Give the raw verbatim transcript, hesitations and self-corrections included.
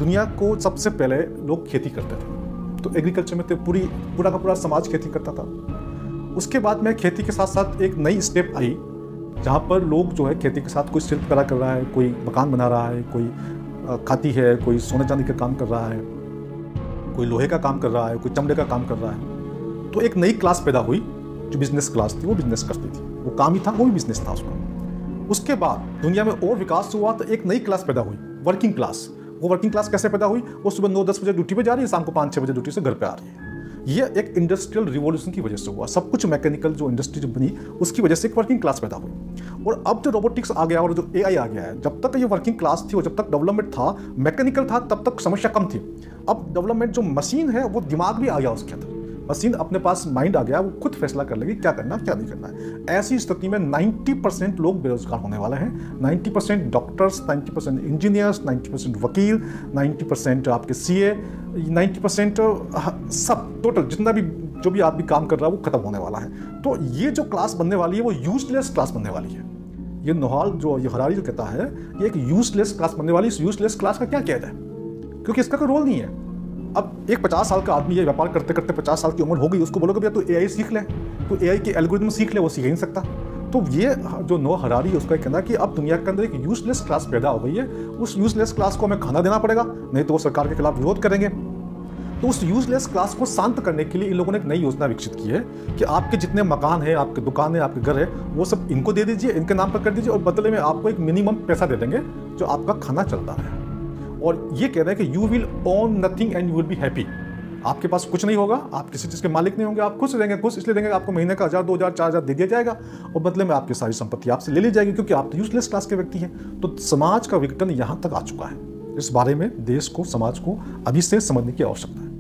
दुनिया को सबसे पहले लोग खेती करते थे, तो एग्रीकल्चर में तो पूरी पूरा का पूरा समाज खेती करता था। उसके बाद में खेती के साथ साथ एक नई स्टेप आई जहाँ पर लोग जो है खेती के साथ कोई शिल्पकला कर रहा है, कोई मकान बना रहा है, कोई खाती है, कोई सोने चांदी का काम कर रहा है, कोई लोहे का काम कर रहा है, कोई चमड़े का काम कर रहा है। तो एक नई क्लास पैदा हुई जो बिजनेस क्लास थी, वो बिजनेस करती थी, वो काम ही था, वो भी बिजनेस था उसका। उसके बाद दुनिया में और विकास हुआ तो एक नई क्लास पैदा हुई, वर्किंग क्लास। वो वर्किंग क्लास कैसे पैदा हुई? वो सुबह नौ दस बजे ड्यूटी पे जा रही है, शाम को पाँच छः बजे ड्यूटी से घर पे आ रही है। ये एक इंडस्ट्रियल रिवॉल्यूशन की वजह से हुआ। सब कुछ मैकेनिकल जो इंडस्ट्री जो बनी उसकी वजह से एक वर्किंग क्लास पैदा हुई। और अब जो रोबोटिक्स आ गया और जो एआई आ गया है, जब तक ये वर्किंग क्लास थी और जब तक डेवलपमेंट था, मैकेनिकल था, तब तक समस्या कम थी। अब डेवलपमेंट जो मशीन है वो दिमाग भी आ गया उसके अंदर, मशीन अपने पास माइंड आ गया, वो खुद फैसला कर लेगी क्या करना क्या नहीं करना है। ऐसी स्थिति में नब्बे परसेंट लोग बेरोजगार होने वाले हैं। नब्बे परसेंट डॉक्टर्स, नब्बे परसेंट इंजीनियर्स, नब्बे परसेंट वकील, नब्बे परसेंट आपके सीए, नब्बे परसेंट सब टोटल जितना भी जो भी आदमी काम कर रहा है वो खत्म होने वाला है। तो ये जो क्लास बनने वाली है वो यूजलेस क्लास बनने वाली है। ये नोहाल जो ये हरारी जो कहता है ये एक यूजलेस क्लास बनने वाली। इस यूजलेस क्लास का क्या कहता है? क्योंकि इसका कोई रोल नहीं है। अब एक पचास साल का आदमी ये व्यापार करते करते पचास साल की उम्र हो गई, उसको बोलोगे भैया तो एआई सीख ले, तो एआई के एल्गोरिथम सीख ले, वो सीख ही नहीं सकता। तो ये जो नो हरारी है उसका कहना है कि अब दुनिया के अंदर एक यूजलेस क्लास पैदा हो गई है। उस यूजलेस क्लास को हमें खाना देना पड़ेगा, नहीं तो वो सरकार के खिलाफ विरोध करेंगे। तो उस यूजलेस क्लास को शांत करने के लिए इन लोगों ने एक नई योजना विकसित की है कि आपके जितने मकान है, आपके दुकान है, आपके घर है, वो सब इनको दे दीजिए, इनके नाम पर कर दीजिए और बदले में आपको एक मिनिमम पैसा दे देंगे जो आपका खाना चलता है। और ये कह रहे हैं कि you will own nothing and you will be happy. आपके पास कुछ नहीं होगा, आप किसी चीज़ के मालिक नहीं होंगे, आप खुश रहेंगे। खुश इसलिए देंगे आपको महीने का हज़ार दो हज़ार चार हज़ार दे दिया जाएगा और बदले में आपकी सारी संपत्ति आपसे ले ली जाएगी, क्योंकि आप तो यूजलेस क्लास के व्यक्ति हैं। तो समाज का विघटन यहाँ तक आ चुका है। इस बारे में देश को, समाज को अभी से समझने की आवश्यकता है।